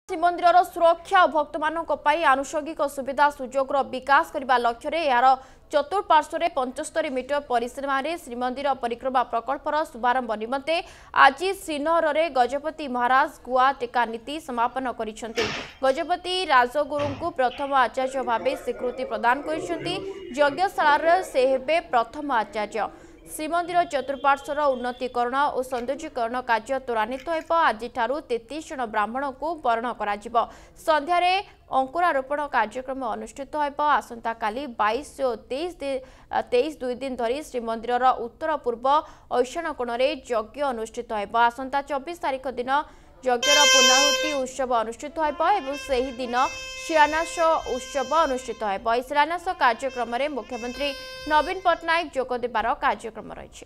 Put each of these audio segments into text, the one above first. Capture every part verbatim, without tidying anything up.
श्रीमंदिर सुरक्षा और भक्त मानक आनुषंगिक सुविधा सुजोग विकास करने लक्ष्य यार चतुर्पार्श्व पंचस्तरी मीटर परिसीमा श्रीमंदिर परिक्रमा प्रकल्पर शुभारंभ निमंते आज श्रीनगर में गजपति महाराज गुआ टेका नीति समापन करिसेंति। गजपति राजगुरु को प्रथम आचार्य भाव स्वीकृति प्रदान करिसेंति। यज्ञशाला से हेबे प्रथम आचार्य। श्रीमंदिर चतुर्पार्श्वर उन्नतीकरण और सौंदर्यीकरण कार्य त्वरान्वित हो आज तैंतीस जन ब्राह्मण को वरण कर संध्यार अंकुरारोपण कार्यक्रम अनुष्ठित हो आसंता काली बाईस और तेईस तेईस दुई दिन धरी श्रीमंदिर उत्तर पूर्व ऐशाण कोण में यज्ञ अनुष्ठित हो आसंता चौबीस तारीख दिन यज्ञर पूर्णाहुति उत्सव अनुष्ठित हो दिन शिलान्यास उत्सव अनुष्ठित हो। शिलान्यास कार्यक्रम में मुख्यमंत्री नवीन पट्टनायक जोग देवार कार्यक्रम रही।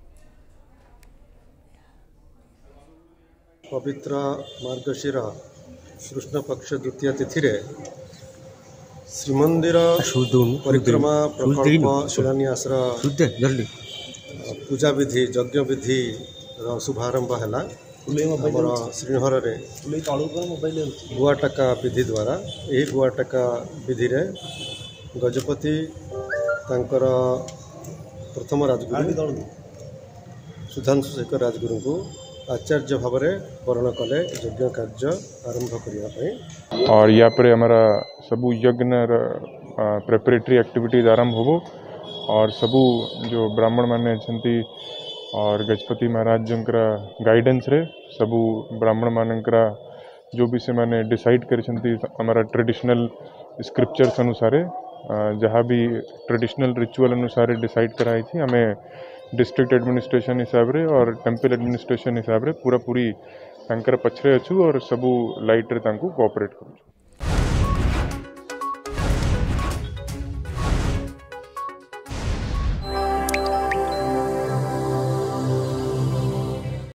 पवित्र मार्गशीर कृष्ण पक्ष द्वितीय तिथि रे श्रीमंदिर परिक्रमा प्रकल्प शिलान्यास पूजा विधि यज्ञ विधि शुभारंभ है श्रीनगर में गुआटका विधि द्वारा यही गुआटका विधि रे गजपति तांकर प्रथम राजगुरु सुधांशु शेखर राजगुरु को आचार्य भाव में वर्ण कले यज्ञ कार्य आरंभ करने और या पर हमारा सबू यज्ञ प्रेपरेटरी एक्टिविटीज आरंभ हो और सबू जो ब्राह्मण माने छंती और गजपति महाराज जंकरा गाइडेंस रे सबू ब्राह्मण मानकरा जो भी से माने डिसाइड कर हमारा ट्रेडिशनल स्क्रिप्चर्स अनुसार जहाँ भी ट्रेडिशनल रिचुअल अनुसार डिसाइड कराई थी हमें डिस्ट्रिक्ट एडमिनिस्ट्रेशन हिसाब रे और टेम्पल एडमिनिस्ट्रेशन हिसाब रे पूरा पूरी तांकर पछरे अच्छू और सबू लाइट रे तांको कोऑपरेट करू।